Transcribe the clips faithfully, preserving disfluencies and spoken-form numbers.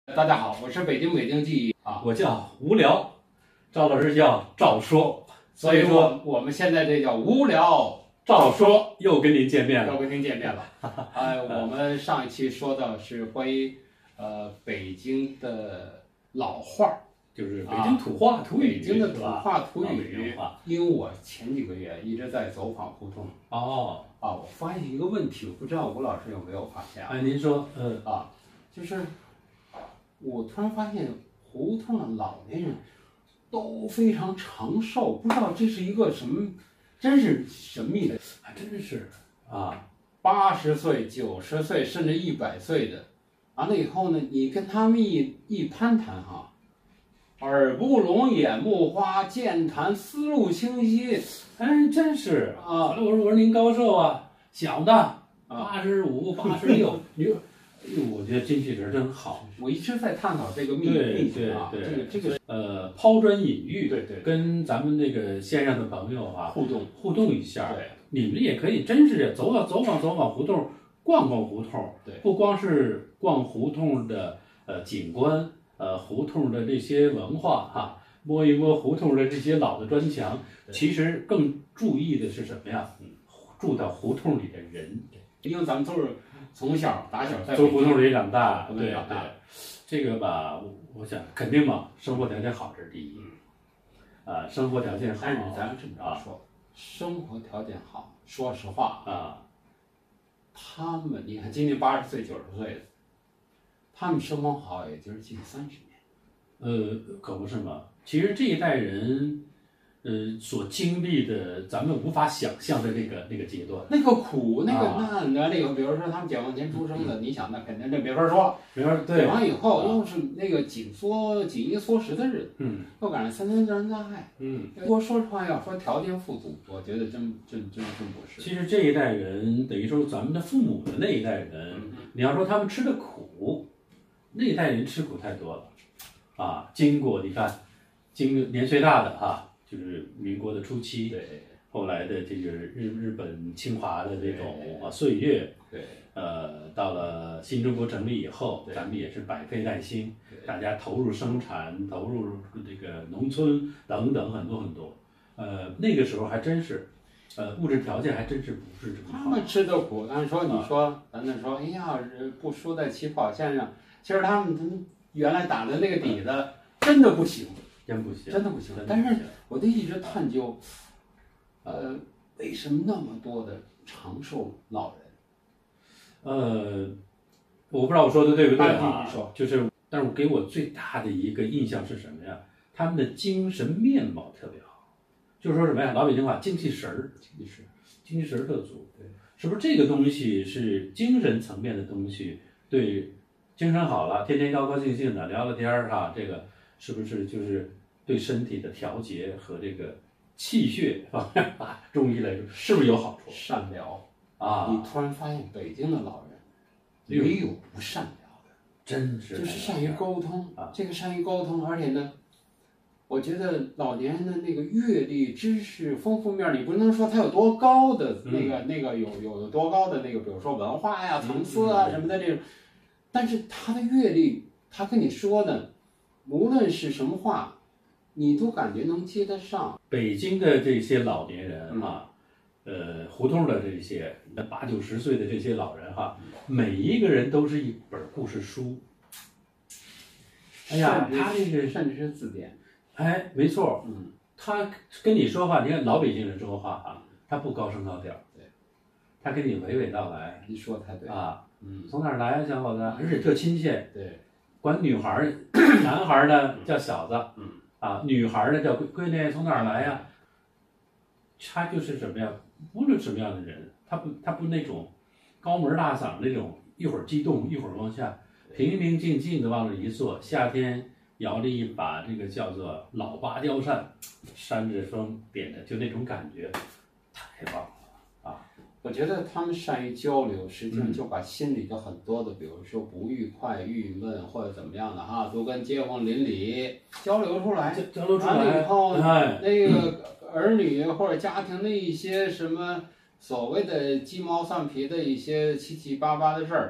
大家好，我是北京北京记忆啊， 我叫无聊，赵老师叫赵说， 所以说我们现在这叫无聊赵说又跟您见面了， 又跟您见面了。呃，我们上一期说的是关于呃北京的老话， 就是北京土话、土语， 北京的土话土语。 话因为我前几个月一直在走访胡同。 哦， 啊，我发现一个问题，我不知道吴老师有没有发现啊？ 哎，您说，嗯啊，就是我突然发现胡同的老年人都非常长寿，不知道这是一个什么，真是神秘的， 还真是啊， 八十岁、九十岁甚至一百岁的，完了以后呢，你跟他们一一攀谈哈，耳不聋眼不花，健谈思路清晰， 哎，真是啊。 后来我说我说您高寿啊？小的八十五、八十六，你说，哎呦，我觉得精气神真好。 我一直在探讨这个秘对秘诀啊， 对这个这个呃，抛砖引玉， 对对跟咱们那个线上的朋友啊互动互动一下。 对， 你们也可以真是走走走访走访胡同，逛逛胡同。 对， 不光是逛胡同的呃景观，呃胡同的这些文化哈、摸一摸胡同的这些老的砖墙，其实更注意的是什么呀？住到胡同里的人， 因为咱们都是从小打小在从胡同里长大， 胡同对对里长大。 这个吧，我想肯定嘛，生活条件好这是第一，啊，生活条件好。 但是咱这么着说，生活条件好，说实话啊， 他们你看今年八十岁、九十岁的，他们生活好也就是近三十年。 呃，可不是嘛。其实这一代人，呃，所经历的，咱们无法想象的那个那个阶段， 那个苦，那个啊难的，那个，比如说他们解放前出生的，你想那肯定这没法说。 没法对。 解放以后啊又是那个紧缩、紧衣缩食的日子， 嗯又赶上三天自然灾害。 嗯， 我说实话，要说条件富足，我觉得真真真真不是。 其实这一代人等于说咱们的父母的那一代人， 嗯你要说他们吃的苦，那一代人吃苦太多了，啊，经过你看，经过年岁大的哈、就是民国的初期， 对后来的这个日日本侵华的这种对啊岁月， 对呃，到了新中国成立以后， 对咱们也是百废待兴， 对大家投入生产，投入这个农村等等很多很多，呃，那个时候还真是，呃，物质条件还真是不是这么好。 他们吃的苦，但是说你说，咱那说，哎呀，不输在起跑线上。其实他们他们原来打的那个底子真的不行， 真不行， 真的不行。 真的但是不行我就一直探究，呃，为什么那么多的长寿老人？ 呃，我不知道我说的对不对啊啊你说？ 就是，但是我给我最大的一个印象是什么呀？他们的精神面貌特别好，就是说什么呀？老北京话，精气神儿， 你是精气神儿特足。 对， 是不是这个东西是精神层面的东西？对，精神好了，天天高高兴兴的聊聊天儿哈，这个是不是就是对身体的调节和这个气血方面啊，中医来说是不是有好处善疗啊？ 你突然发现北京的老人哎呦没有不善疗的。 真是就是善于沟通啊， 这个善于沟通，而且呢，我觉得老年人的那个阅历、知识丰富面儿，你不能说他有多高的那个、那个有有有多高的那个，比如说文化呀、层次啊什么的这种，但是他的阅历，他跟你说的，无论是什么话，你都感觉能接得上。 北京的这些老年人啊，呃，胡同的这些八九十岁的这些老人哈，每一个人都是一本故事书。哎呀， 甚至他这个甚至是字典， 哎，没错， 嗯， 他跟你说话，你看老北京人说话啊，他不高声高调， 对， 他跟你娓娓道来你说太对了， 啊， 嗯， 从哪儿来呀，小伙子？而且特亲切， 对， 管女孩儿、男孩儿呢叫小子， 嗯， 啊，女孩儿呢叫闺闺女，从哪儿来呀？他就是什么呀？无论什么样的人，他不他不那种高门大嗓那种，一会儿激动一会儿往下，平平静静的往那一坐。夏天摇着一把这个叫做老芭蕉扇，扇着风点的，就那种感觉，太棒了啊！ 我觉得他们善于交流，实际上就把心里的很多的，比如说不愉快、郁闷或者怎么样的哈，都跟街坊邻里交流出来。 交流出完了来以后， 哎， 那个儿女或者家庭的一些什么所谓的鸡毛蒜皮的一些七七八八的事儿，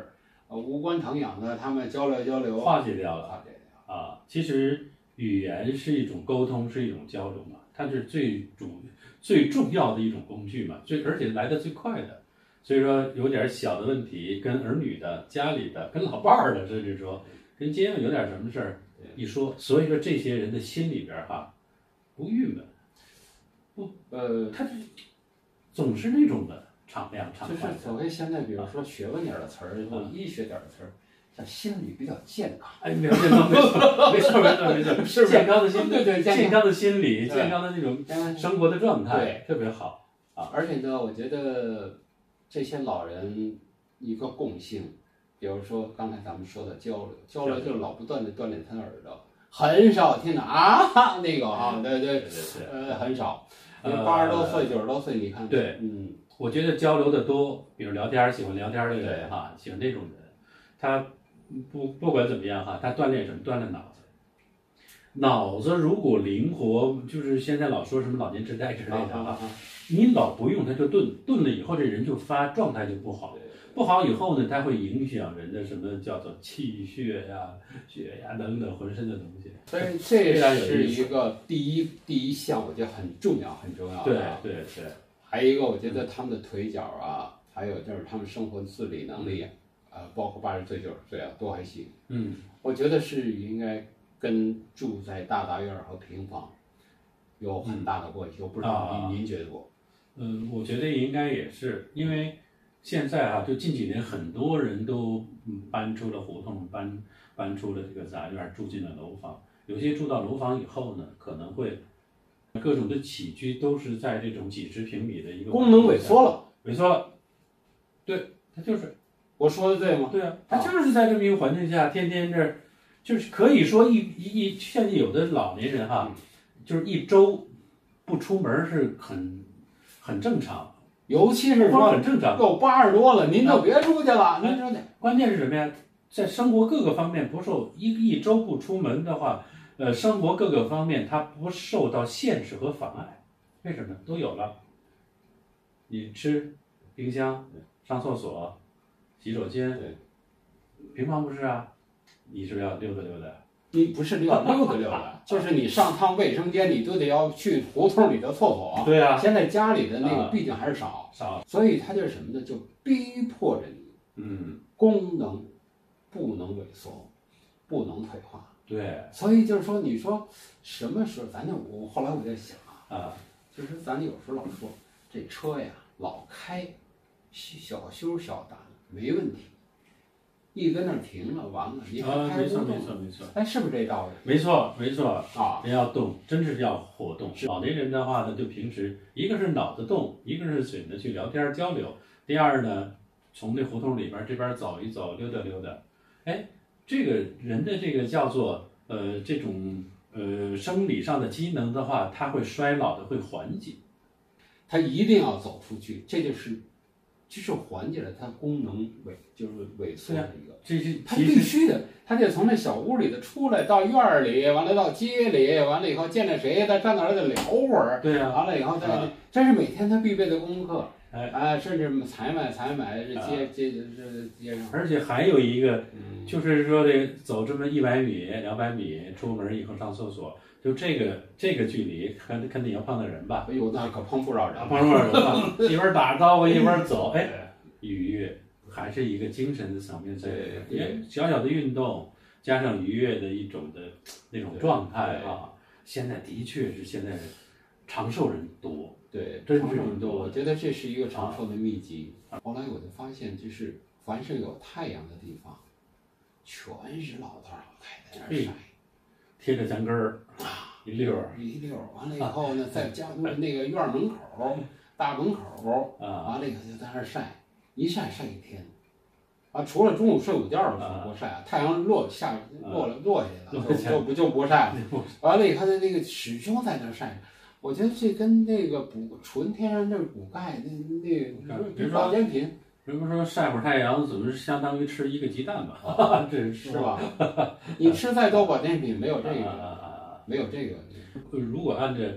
呃无关疼痒的，他们交流交流， 化解掉了化解掉啊。其实语言是一种沟通，是一种交流嘛，它是最主最重要的一种工具嘛，最而且来的最快的。所以说有点小的问题，跟儿女的、家里的、跟老伴儿的，甚至说跟街坊有点什么事儿，一说，所以说这些人的心里边哈不郁闷，不呃， 他总是那种的敞亮敞就是快的。 所谓现在比如说学问点的词儿，或者医学点的词儿，叫心理比较健康。 哎，没有健康，没错，没错，没错，没错， 是不是健康的心， 对对健康健康的心理， 对健康的那种嗯生活的状态， 对特别好。 而且呢，我觉得这些老人一个共性，比如说刚才咱们说的交流，交流就是老不断的锻炼他的耳朵，很少听到啊那个啊，对对， 对对， 呃，很少。因为呃八十多岁、九十多岁，你看， 对， 嗯， 我觉得交流的多，比如聊天儿，喜欢聊天儿的人哈，喜欢这种人，他不不管怎么样哈，他锻炼什么？锻炼脑子。脑子如果灵活，就是现在老说什么老年痴呆之类的哈，你老不用它就钝，钝了以后这人就发状态就不好，不好以后呢，它会影响人的什么叫做气血呀、血呀等等浑身的东西。 所以这是一个第一第一项，我觉得很重要很重要对的。 对对， 还有一个，我觉得他们的腿脚啊，还有就是他们生活自理能力，呃，包括八十岁、九十岁啊，都还行。 嗯， 我觉得是应该跟住在大杂院和平房有很大的关系。我不知道您您觉得不？ 嗯，我觉得应该也是，因为现在啊，就近几年很多人都嗯搬出了胡同，搬搬出了这个杂院，住进了楼房。有些住到楼房以后呢，可能会各种的起居都是在这种几十平米的一个功能萎缩了， 萎缩了。对，他就是我说的对吗？ 对啊，他就是在这么一个环境下，天天这就是可以说一一一，现在有的老年人哈，就是一周不出门是很很正常， 尤其是说很正常， 够八十多了，您就别出去了。您说的关键是什么呀？在生活各个方面不受一一周不出门的话，呃，生活各个方面它不受到限制和妨碍，为什么？都有了。你吃，冰箱，上厕所，洗手间，平房不是啊？你是不是要溜达溜达？ 你不是要溜达溜达，就是你上趟卫生间，你都得要去胡同里的厕所。 对啊， 现在家里的那个啊毕竟还是少， 少， 所以它就是什么呢？就逼迫着你， 嗯， 功能不能萎缩，不能退化。 对， 所以就是说，你说什么时候？咱就我后来我在想啊， 啊， 就是咱有时候老说这车呀老开，小修小打没问题，一跟那儿停了，完了你还啊，没错开不动没错没错， 哎，是不是这道理？ 没错没错， 啊， 人要动，真是要活动。老年人的话呢，就平时一个是脑子动，一个是嘴呢去聊天交流，第二呢，从那胡同里边这边走一走，溜达溜达。哎，这个人的这个叫做呃这种呃生理上的机能的话，它会衰老的，会缓解。 他一定要走出去，这就是就是缓解了它功能萎就是萎缩的一个。 这是他必须的，他得从那小屋里头出来，到院儿里，完了到街里，完了以后见着谁，再站那儿再聊会儿。 对啊， 完了以后再， 啊这是每天他必备的功课。 哎啊，甚至采买采买这啊街街这街上。 而且还有一个， 嗯， 就是说这走这么一百米、两百米，出门以后上厕所，就这个这个距离，肯肯定要碰到人吧？ 哎呦，那可碰不少人。 碰上人了，一边打招呼一边走，哎，愉悦，还是一个精神的层面在里边。 对对因为小小的运动加上愉悦的一种的那种状态啊，现在的确是现在长寿人多。 对， 真是长寿人多， 多我觉得这是一个长寿的秘籍。后来我就发现，就是凡是有太阳的地方，全是老头老太太在那儿晒。 贴着墙根儿一溜儿一溜儿，完了以后呢，在家那个院门口、大门口， 啊， 完了以后就在那儿晒，一晒晒一天。啊，除了中午睡午觉的时候不晒啊，太阳落下落了落下来了，就就不就不晒了。完了以后，他那个始终在那儿晒。我觉得这跟那个补纯天然的补钙那那比如说保健品， 人不说晒会儿太阳，怎么相当于吃一个鸡蛋嘛？这是吧？你吃再多保健品，没有这个， 啊， 没有这个。 如果按照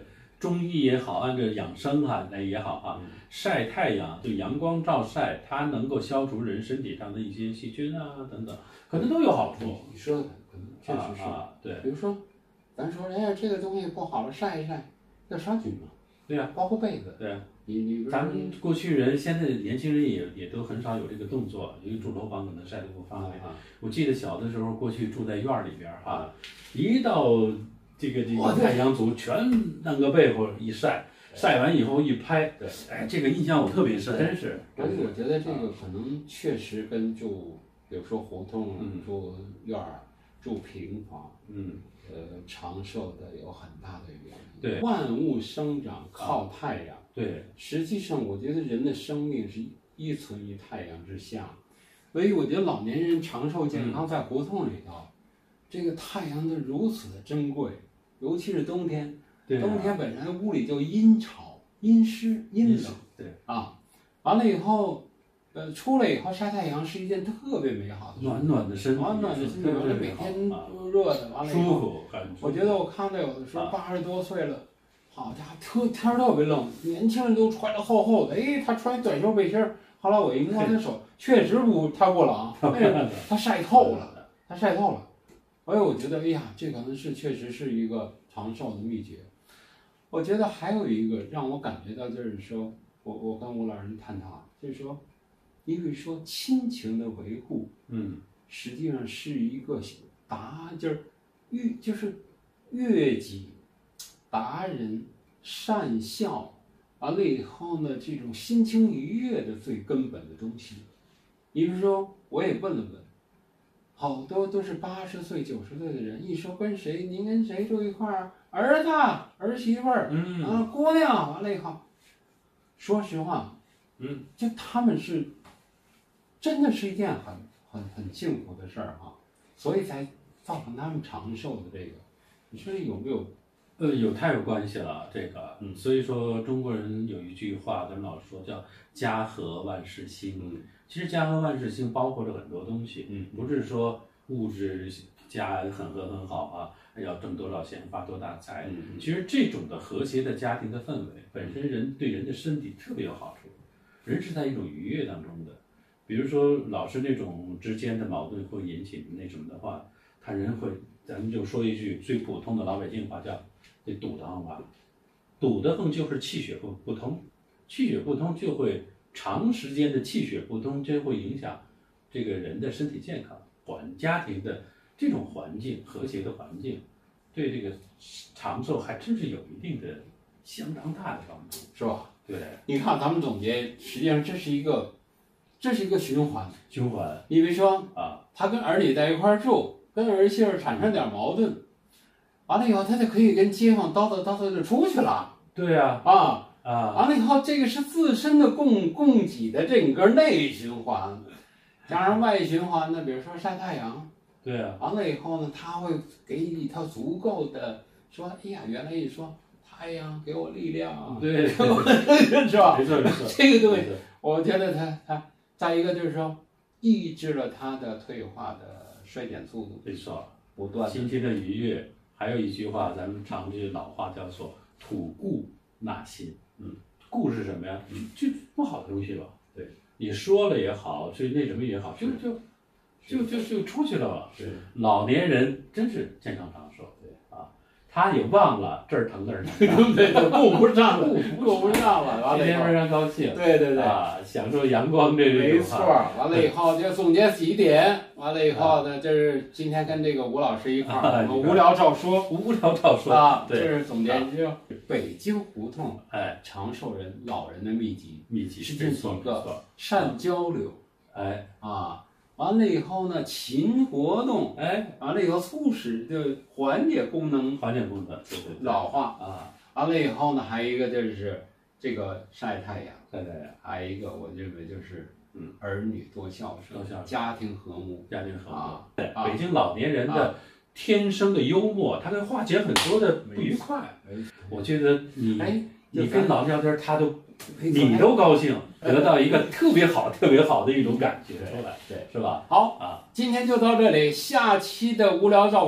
中医也好，按照养生哈、啊、那也好哈、啊，晒太阳就阳光照晒，它能够消除人身体上的一些细菌啊等等，可能都有好处。 你说的可能确实是， 啊啊、对。 比如说，咱说哎呀这个东西不好了，晒一晒，要杀菌嘛。 对呀、啊， 包括被子。 对、啊。 你你咱们过去人，现在年轻人也也都很少有这个动作，因为住楼房可能晒得不方便。啊、我记得小的时候，过去住在院儿里边哈、啊，一到这个这个太阳族，全弄个被窝一晒，晒完以后一拍，对，哎，这个印象我特别深，真是。 而且我觉得这个可能确实跟住，比如说胡同、 嗯、 住院儿、住平房， 嗯， 呃，长寿的有很大的原因。 对， 万物生长靠太阳。 对， 实际上我觉得人的生命是依存于太阳之下，所以我觉得老年人长寿健康在胡同里头，嗯、这个太阳的如此的珍贵，尤其是冬天， 对啊、 冬天本来屋里就阴潮、阴湿、阴冷， 对啊，完了以后，呃，出来以后晒太阳是一件特别美好的事， 暖暖的身体， 暖暖的身体，完了每天都热的，完了以后， 舒服， 我觉得我看到有的时候八十多岁了。好家伙，特天儿特别冷，年轻人都穿得厚厚的，哎，他穿短袖背心儿，后来我一摸他手，确实不，他不冷，为什么？他晒透了，他晒透了。所以我觉得，哎呀，这可能是确实是一个长寿的秘诀。我觉得还有一个让我感觉到，就是说我我跟吴老师探讨，就是说，因为说亲情的维护， 嗯， 实际上是一个达，就是悦，就是悦己。达人善孝，完了以后呢，这种心情愉悦的最根本的东西。你比如说，我也问了问，好多都是八十岁、九十岁的人，一说跟谁，您跟谁住一块儿？儿子、儿媳妇儿， 嗯啊，姑娘，完了以后，说实话， 嗯， 就他们是，真的是一件很很很幸福的事儿哈，所以才造成他们长寿的这个，你说有没有？ 呃，有太有关系了，这个，嗯，所以说中国人有一句话，咱们老说叫“家和万事兴”。嗯，其实家和万事兴包括着很多东西，嗯，不是说物质家很和很好啊，要挣多少钱发多大财。嗯，其实这种的和谐的家庭的氛围，本身人对人的身体特别有好处，人是在一种愉悦当中的。比如说老是那种之间的矛盾会引起那什么的话，他人会，咱们就说一句最普通的老百姓话叫。这堵得慌吧，堵得慌就是气血不不通，气血不通就会长时间的气血不通，就会影响这个人的身体健康。环家庭的这种环境，和谐的环境，对这个长寿还真是有一定的相当大的帮助， 是吧？ 对， 你看咱们总结，实际上这是一个，这是一个循环。 循环。 你比如说啊， 他跟儿女在一块儿住，跟儿媳妇产生点矛盾。完了以后，他就可以跟街坊叨叨叨叨就出去了。 对呀、 啊， 啊啊！ 完了以后，这个是自身的供供给的整个内循环，加上外循环呢，比如说晒太阳。 对呀、 啊。完了以后呢，他会给你一套足够的，说，哎呀，原来你说太阳给我力量， 对， 给我是吧？ 没错没错。 这个东西，我觉得他他再一个就是说，抑制了他的退化的衰减速度。 没错， 不断心情的愉悦。还有一句话，咱们常句老话叫做“吐故纳新”。嗯，故是什么呀？嗯，就不好的东西吧。对，你说了也好，是那什么也好，就就就就就出去了嘛。 是， 老年人真是健康长寿。对啊，他也忘了这儿疼那儿疼， 对对，顾不上了，顾不上了，完了天天非常高兴。 对对对， 啊，享受阳光这没错。完了以后就总结几点，完了以后呢，这是今天跟这个吴老师一块儿，我们无聊照说， 无聊照说啊， 对， 这是总结，就北京胡同哎长寿人老人的秘籍， 秘籍是这几个：善交流， 哎啊。完了以后呢，勤活动， 哎， 完了以后促使就缓解功能， 缓解功能，对对， 老化啊。 完了以后呢，还有一个就是这个晒太阳， 晒太阳， 还有一个我认为就是嗯， 儿女多孝顺， 多孝顺， 家庭和睦， 家庭和睦。 啊， 北京老年人的天生的幽默，他能化解很多的不愉快。我觉得你， 哎， 你跟老人聊天，他都。你都高兴，得到一个特别好、特别好的一种感觉出来， 对， 是吧？ 好啊， 今天就到这里，下期的无聊照说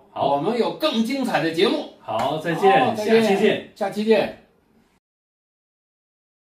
好， 我们有更精彩的节目。 好，再见， 好再见下期见。 下期见。